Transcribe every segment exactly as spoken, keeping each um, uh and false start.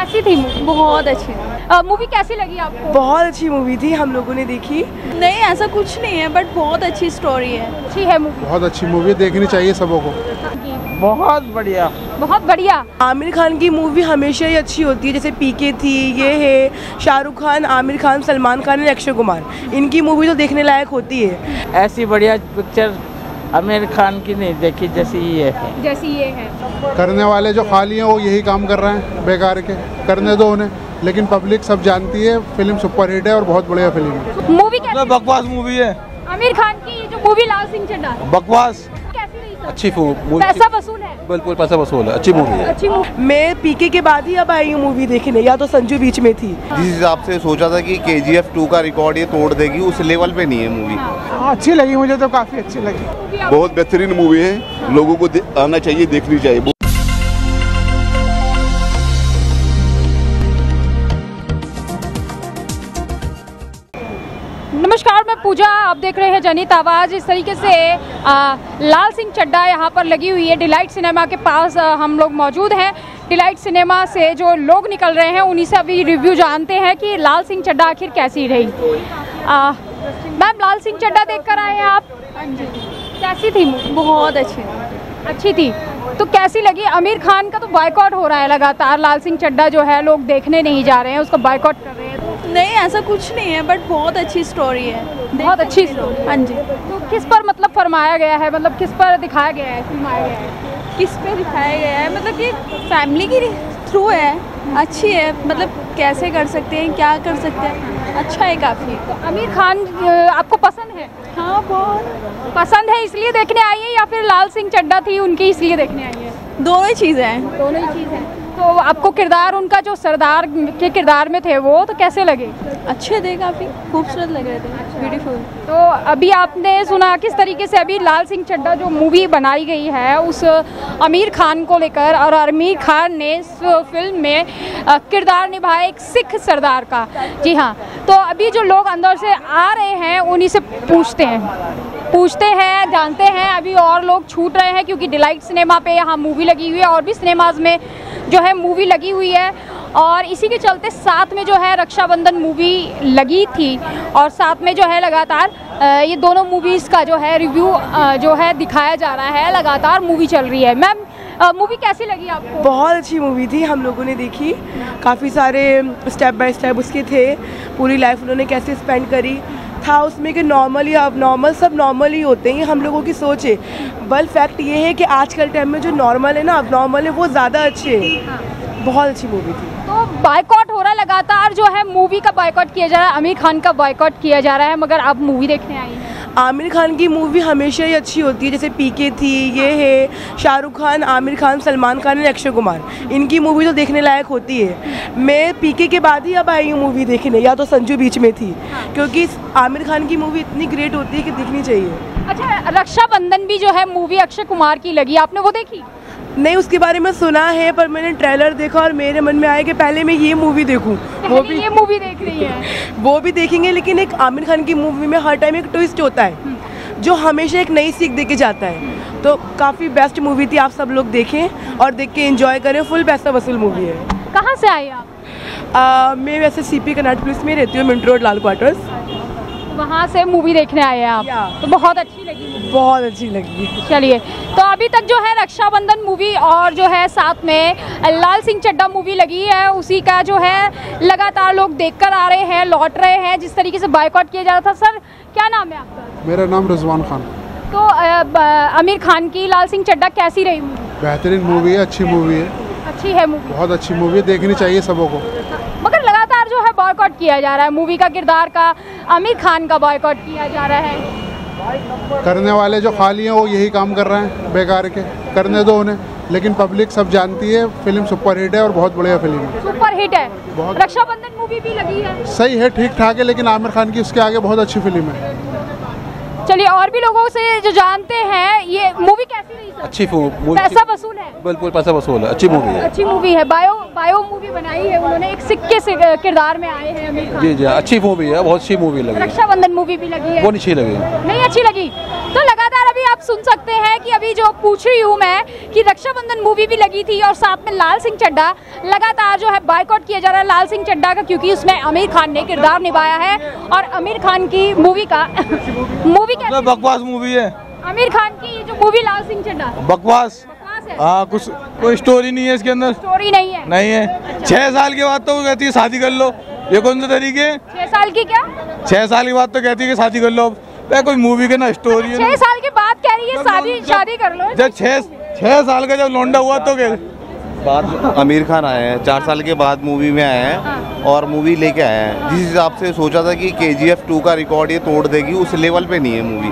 कैसी थी मूवी? बहुत अच्छी। मूवी कैसी लगी आपको? बहुत अच्छी मूवी थी, हम लोगों ने देखी। नहीं ऐसा कुछ नहीं है, बट बहुत अच्छी स्टोरी है। अच्छी है मूवी? बहुत अच्छी मूवी, देखनी चाहिए सबों को। बहुत बढ़िया, बहुत बढ़िया। आमिर खान की मूवी हमेशा ही अच्छी होती है, जैसे पीके थी, ये है शाहरुख खान, आमिर खान, सलमान खान और अक्षय कुमार, इनकी मूवी तो देखने लायक होती है। ऐसी बढ़िया पिक्चर आमिर खान की नहीं देखी जैसी ये है। जैसी ये है। करने वाले जो खाली हैं वो यही काम कर रहे हैं बेकार के, करने दो उन्हें, लेकिन पब्लिक सब जानती है फिल्म सुपरहिट है और बहुत बढ़िया फिल्म है। मूवी कैसी? बकवास मूवी है आमिर खान की ये जो मूवी लाल सिंह चड्ढा, बकवास। कैसी रही सर? अच्छी मूवी, पैसा वसूल है? बिल्कुल पैसा वसूल है, अच्छी मूवी है। अच्छी मूवी। मैं पीके के बाद ही अब आई हूँ मूवी देखने, या तो संजू बीच में थी। जिस हिसाब से सोचा था कि के जी एफ टू का रिकॉर्ड ये तोड़ देगी, उस लेवल पे नहीं है मूवी। हाँ, अच्छी लगी मुझे तो, काफी अच्छी लगी। बहुत बेहतरीन मूवी है, लोगों को आना चाहिए, देखनी चाहिए। नमस्कार, मैं पूजा, आप देख रहे हैं जनित आवाज़। इस तरीके से आ, लाल सिंह चड्ढा यहाँ पर लगी हुई है। डिलाइट सिनेमा के पास आ, हम लोग मौजूद हैं। डिलाइट सिनेमा से जो लोग निकल रहे हैं उन्हीं से अभी रिव्यू जानते हैं कि लाल सिंह चड्ढा आखिर कैसी रही। मैम, लाल सिंह चड्ढा देख कर आए हैं आप? हाँ जी। कैसी थी मूवी? बहुत अच्छी। अच्छी थी। तो कैसी लगी? आमिर खान का तो बायकॉट हो रहा है लगातार, लाल सिंह चड्ढा जो है लोग देखने नहीं जा रहे हैं, उसको बायकॉट कर रहे हैं। तो नहीं ऐसा कुछ नहीं है, बट बहुत अच्छी स्टोरी है। बहुत अच्छी स्टोरी। हाँ जी। तो किस पर मतलब फरमाया गया है, मतलब किस पर दिखाया गया है, फिल्माया गया है? किस पे दिखाया गया है, मतलब कि फैमिली की थ्रू है, अच्छी है। मतलब कैसे कर सकते हैं, क्या कर सकते हैं, अच्छा है काफ़ी। तो आमिर खान आपको पसंद है? हाँ बहुत पसंद है, इसलिए देखने आई है, या फिर लाल सिंह चड्ढा थी उनकी इसलिए देखने आई है? दोनों ही चीज़ें हैं। दोनों ही चीज़ है। तो आपको किरदार उनका जो सरदार के किरदार में थे वो तो कैसे लगे? अच्छे थे, काफ़ी खूबसूरत लग रहे थे, ब्यूटीफुल। तो अभी आपने सुना किस तरीके से अभी लाल सिंह चड्ढा जो मूवी बनाई गई है उस आमिर खान को लेकर, और आमिर खान ने इस फिल्म में किरदार निभाया एक सिख सरदार का। जी हाँ, तो अभी जो लोग अंदर से आ रहे हैं उन्हीं से पूछते हैं पूछते हैं जानते हैं। अभी और लोग छूट रहे हैं क्योंकि डिलाइट सिनेमा पे यहाँ मूवी लगी हुई है, और भी सिनेमाज में जो है मूवी लगी हुई है। और इसी के चलते साथ में जो है रक्षाबंधन मूवी लगी थी, और साथ में जो है लगातार ये दोनों मूवीज़ का जो है रिव्यू जो है दिखाया जा रहा है, लगातार मूवी चल रही है। मैम, मूवी कैसी लगी आपको? बहुत अच्छी मूवी थी, हम लोगों ने देखी। काफ़ी सारे स्टेप बाय स्टेप उसके थे, पूरी लाइफ उन्होंने कैसे स्पेंड करी था उसमें, कि नॉर्मल या अब नॉर्मल सब नॉर्मल ही होते हैं, हम लोगों की सोच है। बल फैक्ट ये है कि आजकल टाइम में जो नॉर्मल है ना, अब नॉर्मल है, वो ज़्यादा अच्छे है। बहुत अच्छी मूवी थी। तो बायकॉट हो रहा है लगातार, जो है मूवी का बायकॉट किया जा रहा है, आमिर खान का बायकॉट किया जा रहा है, मगर आप मूवी देखने आई हैं। आमिर खान की मूवी हमेशा ही अच्छी होती है, जैसे पीके थी, ये है शाहरुख खान, आमिर खान, सलमान खान और अक्षय कुमार, इनकी मूवी तो देखने लायक होती है। मैं पीके के बाद ही अब आई हूँ मूवी देखने, या तो संजू बीच में थी, क्योंकि आमिर खान की मूवी इतनी ग्रेट होती है कि दिखनी चाहिए। अच्छा, रक्षाबंधन भी जो है मूवी अक्षय कुमार की लगी, आपने वो देखी? नहीं, उसके बारे में सुना है, पर मैंने ट्रेलर देखा और मेरे मन में आया कि पहले मैं ये मूवी देखूं। वो भी ये मूवी देख रही है। वो भी देखेंगे, लेकिन एक आमिर खान की मूवी में हर टाइम एक ट्विस्ट होता है जो हमेशा एक नई सीख दे के जाता है। तो काफ़ी बेस्ट मूवी थी, आप सब लोग देखें और देख के एंजॉय करें। फुल पैसा वसूल मूवी है। कहाँ से आए आप? आ, मैं वैसे सीपी कनाट पुलिस में रहती हूँ, मिंटो रोड, लाल क्वार्टर्स। वहाँ से मूवी देखने आए हैं आप? तो बहुत अच्छी लगी मूवी? बहुत अच्छी लगी। चलिए, तो अभी तक जो है रक्षाबंधन मूवी और जो है साथ में लाल सिंह चड्ढा मूवी लगी है, उसी का जो है लगातार लोग देखकर आ रहे हैं, लौट रहे हैं, जिस तरीके से बायकॉट किया जा रहा था। सर, क्या नाम है आपका? मेरा नाम रिजवान खान। तो आमिर खान की लाल सिंह चड्ढा कैसी रही मूवी? बेहतरीन मूवी है, अच्छी मूवी है। अच्छी है मूवी? बहुत अच्छी मूवी है, देखनी चाहिए सबों को। मगर लगातार जो है बॉयकॉट किया जा रहा है मूवी का, किरदार का आमिर खान का बॉयकॉट किया जा रहा है। करने वाले जो खाली हैं वो यही काम कर रहे हैं बेकार के, करने दो उन्हें, लेकिन पब्लिक सब जानती है फिल्म सुपरहिट है और बहुत बढ़िया फिल्म है। सुपर हिट है। बहुत। रक्षाबंधन मूवी भी लगी है, सही है, ठीक ठाक है, लेकिन आमिर खान की उसके आगे बहुत अच्छी फिल्म है। चलिए, और भी लोगों से जो जानते हैं, ये मूवी कैसी रही सर? अच्छी मूवी, पैसा वसूल है? बिल्कुल पैसा वसूल है, अच्छी मूवी है। अच्छी मूवी है। बायो बायो मूवी बनाई है उन्होंने, एक सिख के से- किरदार में आए हैं आमिर खान। जी जी अच्छी मूवी है, बहुत अच्छी मूवी लगी। रक्षाबंधन मूवी भी लगी है, वो नहीं अच्छी लगी। नहीं अच्छी लगी। तो लगातार अभी आप सुन सकते हैं कि अभी जो पूछ रही हूँ मैं कि रक्षाबंधन मूवी भी लगी थी और साथ में लाल सिंह चड्ढा, लगातार जो है बायकॉट किया जा रहा है लाल सिंह चड्ढा का, क्योंकि उसमें आमिर खान ने किरदार निभाया है और आमिर खान की मूवी का मूवी क्या बकवास मूवी है आमिर खान की जो मूवी लाल सिंह चड्ढा बकवास। बकवास है, हाँ कुछ कोई स्टोरी नहीं है इसके अंदर, स्टोरी नहीं है। नहीं है। छह साल के बाद तो वो कहती है शादी कर लो, ये कौन सा तरीके है? छह साल की क्या छह साल के बाद तो कहती है कि शादी कर लो। अब कोई मूवी के ना स्टोरी है। छह साल के बाद कह रही है शादी शादी कर लो। जब छह छह साल का जब लौंडा हुआ तो क्या बाद आमिर खान आए हैं, चार साल के बाद मूवी में आए हैं और मूवी लेके आए हैं। जिस हिसाब से सोचा था कि के जी एफ टू का रिकॉर्ड ये तोड़ देगी, उस लेवल पे नहीं है मूवी।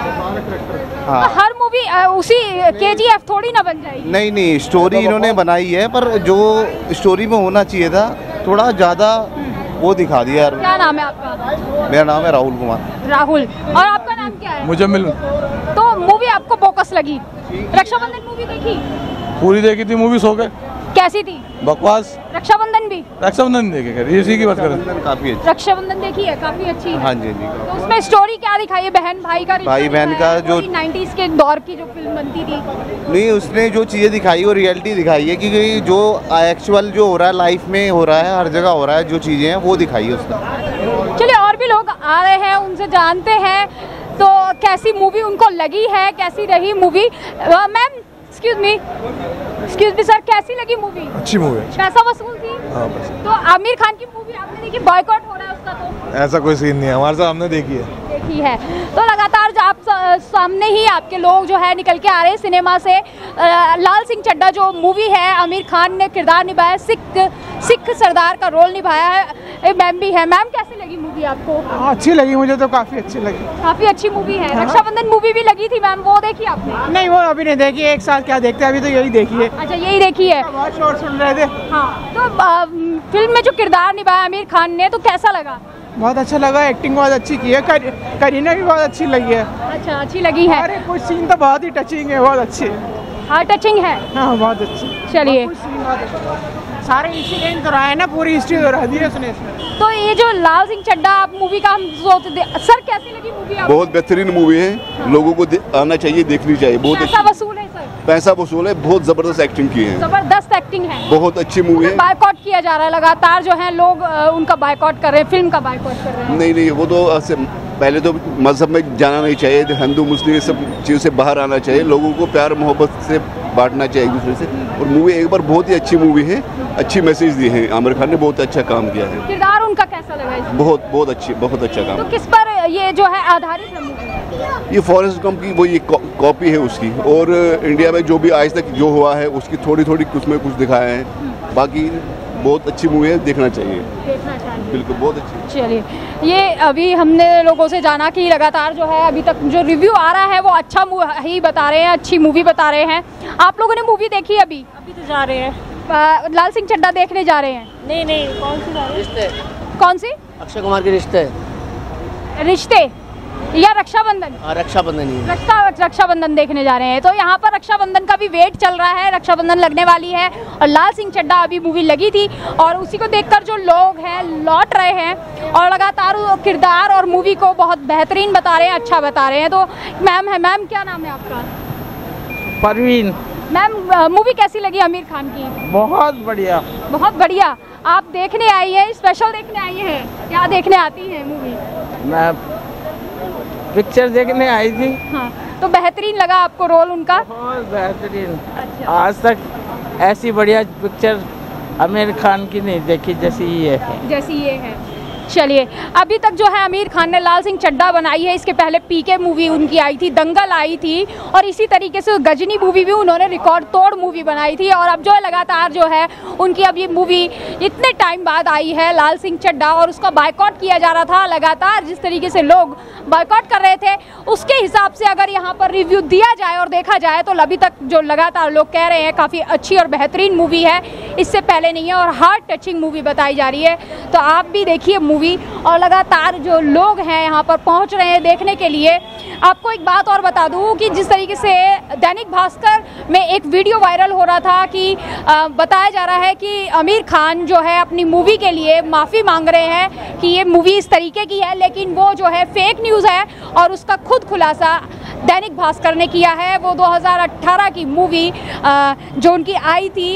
हाँ हर मूवी उसी के जी एफ थोड़ी ना बन जाएगी। नहीं नहीं, स्टोरी इन्होंने बनाई है, पर जो स्टोरी में होना चाहिए था थोड़ा ज़्यादा वो दिखा दिया यार। क्या नाम है आपका? मेरा नाम है राहुल कुमार। राहुल। और आपका नाम क्या है? मुझे मिल तो मूवी आपको बोकस लगी? रक्षाबंधन मूवी देखी? पूरी देखी थी मूवी, सो गए। कैसी थी? बकवास। रक्षाबंधन भी? रक्षाबंधन देखे कर इसी की बात करें। काफ़ी अच्छी। रक्षाबंधन देखी है, काफी अच्छी है। हाँ जी जी। तो उसमें स्टोरी क्या दिखाई है? बहन भाई का रिश्ता भाई बहन दिखाया का है, जो- नाइन्टीज के दौर की जो फिल्म बनती थी। नहीं, उसने जो चीज़ें दिखाई वो रियलिटी दिखाई है, क्योंकि जो एक्चुअल जो हो रहा है लाइफ में हो रहा है, हर जगह हो रहा है, जो चीज़ें हैं वो दिखाई है उसने। चलिए और भी लोग आ रहे हैं, उनसे जानते हैं तो कैसी मूवी उनको लगी है, कैसी रही movie. Ma'am excuse me excuse me sir, कैसी लगी मूवी? अच्छी मूवी है। पैसा वसूल थी? हाँ बस। तो आमिर खान की मूवी आपने देखी, बॉयकॉट हो रहा है उसका? तो ऐसा कोई सीन नहीं है हमारे साथ, हमने देखी है। देखी है। तो लगातार जो आप सा- सामने ही आपके लोग जो है निकल के आ रहे हैं सिनेमा से। अ, लाल सिंह चड्ढा जो मूवी है, आमिर खान ने किरदार निभाया, सिख सिख सरदार का रोल निभाया है। मैम भी है। मैम कैसी लगी मूवी आपको? अच्छी लगी मुझे तो, काफी अच्छी लगी। काफी अच्छी मूवी है। रक्षाबंधन मूवी भी लगी थी मैम, वो देखी आपने? नहीं वो अभी नहीं देखी, एक साथ क्या देखते, अभी तो यही देखी है। अच्छा यही देखी है। बहुत शोर सुन रहे थे। हाँ, तो अ, फिल्म में जो किरदार निभाया आमिर खान ने, तो कैसा लगा? बहुत अच्छा लगा, एक्टिंग बहुत अच्छी की है, कर, करीना भी बहुत अच्छी लगी है। अच्छा अच्छी लगी है। अरे कुछ सीन तो बहुत ही टचिंग है, बहुत अच्छी है। हाँ टचिंग है। हाँ बहुत अच्छी। चलिए, कुछ सीन बहुत अच्छे। सारे इंसिडेंट दोहराए है ना, पूरी हिस्ट्री दोहरा दी है उसने इसमें। तो ये जो लाल सिंह चड्ढा आप मूवी का हम सोचते, सर कैसी लगी मूवी आपको? बहुत बेहतरीन मूवी है, लोगों को आना चाहिए, देखनी चाहिए। बहुत पैसा अच्छी वसूल है सर? पैसा वसूल है, बहुत जबरदस्त एक्टिंग की है, जबरदस्त एक्टिंग है। बहुत अच्छी मूवी है। बायकॉट किया जा रहा है लगातार, जो है लोग अ, उनका बायकॉट कर रहे हैं, फिल्म का बायकॉट कर रहे हैं। नहीं नहीं, वो तो ऐसे पहले तो मजहब में जाना नहीं चाहिए, हिंदू मुस्लिम ये सब चीज़ों से बाहर आना चाहिए, लोगों को प्यार मोहब्बत से बांटना चाहिए एक दूसरे से। और मूवी एक बार बहुत ही अच्छी मूवी है, अच्छी मैसेज दी है, आमिर खान ने बहुत अच्छा काम किया है। किरदार उनका कैसा लगा इसमें? बहुत बहुत अच्छी, बहुत अच्छा काम। तो किस पर ये जो है आधारित है मूवी? ये फॉरेस्ट गंप की वो ये कॉपी है उसकी, और इंडिया में जो भी आज तक जो हुआ है उसकी थोड़ी थोड़ी कुछ में कुछ दिखाया है। बाकी बहुत अच्छी मूवी है, देखना चाहिए। देखना चाहिए। बिल्कुल बहुत अच्छी। चलिए, ये अभी हमने लोगों से जाना कि लगातार जो है अभी तक जो रिव्यू आ रहा है वो अच्छा ही बता रहे हैं, अच्छी मूवी बता रहे हैं। आप लोगों ने मूवी देखी अभी? अभी तो जा रहे हैं। अ, लाल सिंह चड्ढा देखने जा रहे हैं? नहीं नहीं, कौन सी जा रहे हैं? कौन सी? अक्षय कुमार के रिश्ते। रिश्ते या रक्षाबंधन? रक्षाबंधन ही रक्षा रक्षाबंधन देखने जा रहे हैं। तो यहाँ पर रक्षाबंधन का भी वेट चल रहा है, रक्षाबंधन लगने वाली है और लाल सिंह चड्ढा अभी मूवी लगी थी और उसी को देखकर जो लोग हैं लौट रहे हैं और लगातार किरदार और मूवी को बहुत बेहतरीन बता रहे हैं, अच्छा बता रहे हैं। तो मैम है, मैम क्या नाम है आपका? परवीन। मैम मूवी कैसी लगी आमिर खान की? बहुत बढ़िया। बहुत बढ़िया। आप देखने आई है, स्पेशल देखने आई है? क्या देखने आती है मूवी? मैं पिक्चर देखने आई थी। हाँ, तो बेहतरीन लगा आपको रोल उनका? बहुत बेहतरीन। अच्छा। आज तक ऐसी बढ़िया पिक्चर आमिर खान की नहीं देखी जैसी ये है। जैसी ये है। चलिए, अभी तक जो है आमिर खान ने लाल सिंह चड्ढा बनाई है, इसके पहले पीके मूवी उनकी आई थी, दंगल आई थी और इसी तरीके से गजनी मूवी भी उन्होंने रिकॉर्ड तोड़ मूवी बनाई थी। और अब जो है लगातार जो है उनकी अब ये मूवी इतने टाइम बाद आई है लाल सिंह चड्ढा और उसका बायकॉट किया जा रहा था। लगातार जिस तरीके से लोग बायकॉट कर रहे थे उसके हिसाब से अगर यहाँ पर रिव्यू दिया जाए और देखा जाए तो अभी तक जो लगातार लोग कह रहे हैं काफ़ी अच्छी और बेहतरीन मूवी है, इससे पहले नहीं है और हार्ट टचिंग मूवी बताई जा रही है। तो आप भी देखिए मूवी और लगातार जो लोग हैं यहाँ पर पहुँच रहे हैं देखने के लिए। आपको एक बात और बता दूं कि जिस तरीके से दैनिक भास्कर में एक वीडियो वायरल हो रहा था कि आ, बताया जा रहा है कि आमिर खान जो है अपनी मूवी के लिए माफ़ी मांग रहे हैं कि ये मूवी इस तरीके की है, लेकिन वो जो है फेक न्यूज़ है और उसका खुद खुलासा दैनिक भास्कर ने किया है। वो दो हज़ार अठारह की मूवी जो उनकी आई थी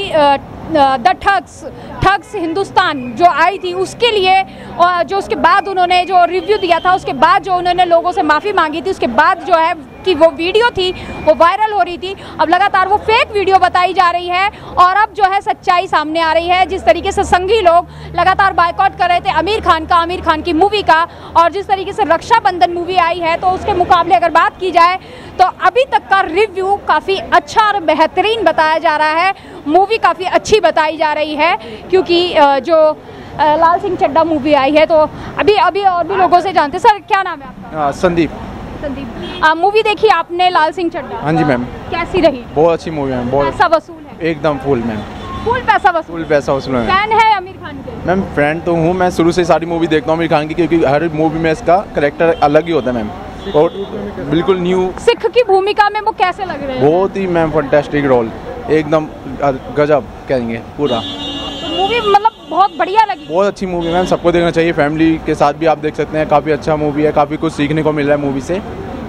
द ठग्स ठग्स हिंदुस्तान जो आई थी उसके लिए, और जो उसके बाद उन्होंने जो रिव्यू दिया था, उसके बाद जो उन्होंने लोगों से माफ़ी मांगी थी, उसके बाद जो है कि वो वीडियो थी वो वायरल हो रही थी। अब लगातार वो फेक वीडियो बताई जा रही है और अब जो है सच्चाई सामने आ रही है। जिस तरीके से संघी लोग लगातार बायकॉट कर रहे थे आमिर खान का, आमिर खान की मूवी का, और जिस तरीके से रक्षाबंधन मूवी आई है तो उसके मुकाबले अगर बात की जाए तो अभी तक का रिव्यू काफ़ी अच्छा और बेहतरीन बताया जा रहा है। मूवी काफ़ी अच्छी बताई जा रही है क्योंकि जो लाल सिंह चड्ढा मूवी आई है, तो अभी अभी और भी लोगों से जानते। सर क्या नाम है आपका? संदीप। संदीप, मूवी देखी आपने लाल सिंह चड्ढा? हाँ जी मैम। कैसी रही? बहुत अच्छी मूवी है। बहुत पैसा वसूल है? एकदम फुल मैम। फुल पैसा वसूल? फुल पैसा वसूल है। फैन है आमिर खान के? मैम फ्रेंड तो हूँ, मैं शुरू से सारी मूवी देखता हूँ आमिर खान की, क्योंकि हर मूवी में इसका करेक्टर अलग ही होता है मैम, और बिल्कुल न्यू। सिख की भूमिका में वो कैसे लग रहे हैं? बहुत ही मैम फैंटास्टिक रोल, एकदम गजब कहेंगे पूरा। तो मूवी मतलब बहुत बढ़िया लगी? बहुत अच्छी मूवी मैम, सबको देखना चाहिए। फैमिली के साथ भी आप देख सकते हैं, काफ़ी अच्छा मूवी है, काफ़ी कुछ सीखने को मिल रहा है मूवी से।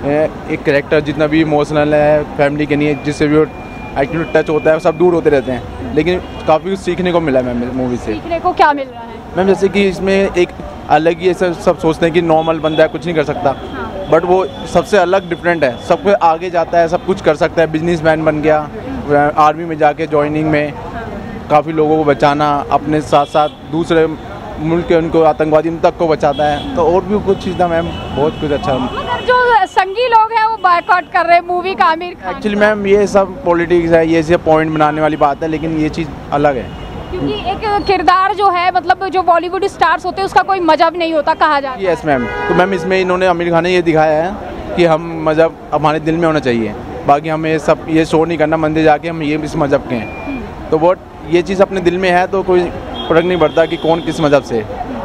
एक कैरेक्टर जितना भी इमोशनल है फैमिली के लिए, जिससे भी वो एक्चुअली टच होता है, सब दूर होते रहते हैं, लेकिन काफ़ी कुछ सीखने को मिला है मैम मूवी से। सीखने को क्या मिल रहा है मैम? जैसे कि इसमें एक अलग ही ऐसा सब सोचते हैं कि नॉर्मल बंदा है, कुछ नहीं कर सकता, बट वो सबसे अलग डिफरेंट है, सबसे आगे जाता है, सब कुछ कर सकता है, बिजनेसमैन बन गया, आर्मी में जाके ज्वाइनिंग में काफ़ी लोगों को बचाना, अपने साथ साथ दूसरे मुल्क के उनको आतंकवादी तक को बचाता है। तो और भी कुछ चीज़ था मैम, बहुत कुछ अच्छा। मगर जो संगी लोग हैं वो बायकॉट कर रहे हैं मूवी का आमिर खान। एक्चुअली मैम ये सब पॉलिटिक्स है, ये सब पॉइंट बनाने वाली बात है, लेकिन ये चीज़ अलग है क्योंकि एक किरदार जो है, मतलब जो बॉलीवुड स्टार्स होते हैं उसका कोई मजहब नहीं होता कहा जाता है। Yes ma'am. तो मैम इसमें इन्होंने आमिर खान ने ये दिखाया है कि हम मजहब हमारे दिल में होना चाहिए, बाकी हमें ये सब ये शो नहीं करना मंदिर जाके हम ये इस मजहब के हैं। तो वो ये चीज़ अपने दिल में है तो कोई फर्क नहीं पड़ता कि कौन किस मजहब से।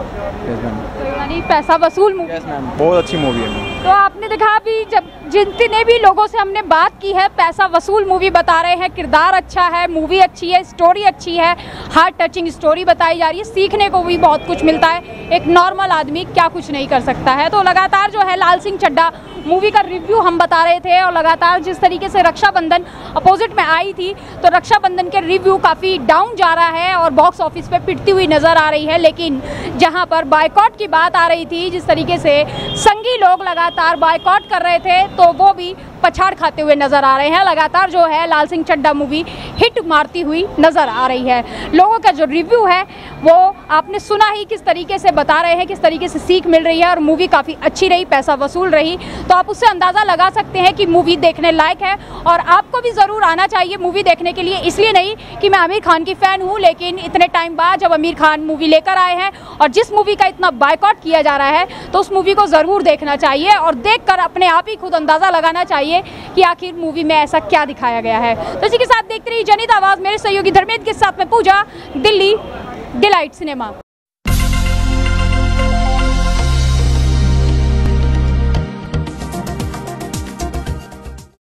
Yes ma'am. यानी पैसा वसूल मूवी? यस मैम, बहुत अच्छी मूवी है। तो आपने देखा अभी जब जितने भी लोगों से हमने बात की है, पैसा वसूल मूवी बता रहे हैं, किरदार अच्छा है, मूवी अच्छी है, स्टोरी अच्छी है, हार्ट टचिंग स्टोरी बताई जा रही है, सीखने को भी बहुत कुछ मिलता है। एक नॉर्मल आदमी क्या कुछ नहीं कर सकता है। तो लगातार जो है लाल सिंह चड्ढा मूवी का रिव्यू हम बता रहे थे, और लगातार जिस तरीके से रक्षाबंधन अपोजिट में आई थी तो रक्षाबंधन के रिव्यू काफ़ी डाउन जा रहा है और बॉक्स ऑफिस पे पिटती हुई नज़र आ रही है। लेकिन जहां पर बायकॉट की बात आ रही थी, जिस तरीके से संगी लोग लगातार बायकॉट कर रहे थे, तो वो भी पछाड़ खाते हुए नज़र आ रहे हैं। लगातार जो है लाल सिंह चड्ढा मूवी हिट मारती हुई नज़र आ रही है। लोगों का जो रिव्यू है वो आपने सुना ही, किस तरीके से बता रहे हैं, किस तरीके से सीख मिल रही है, और मूवी काफ़ी अच्छी रही, पैसा वसूल रही। तो आप उससे अंदाज़ा लगा सकते हैं कि मूवी देखने लायक है, और आपको भी ज़रूर आना चाहिए मूवी देखने के लिए। इसलिए नहीं कि मैं आमिर खान की फ़ैन हूँ, लेकिन इतने टाइम बाद जब आमिर खान मूवी लेकर आए हैं और जिस मूवी का इतना बायकॉट किया जा रहा है, तो उस मूवी को ज़रूर देखना चाहिए और देखकर अपने आप ही खुद अंदाज़ा लगाना चाहिए कि आखिर मूवी में ऐसा क्या दिखाया गया है। तो इसी के साथ देखते रहिए जनित आवाज़, मेरे सहयोगी धर्मेंद्र के साथ में पूजा, दिल्ली डिलाइट सिनेमा।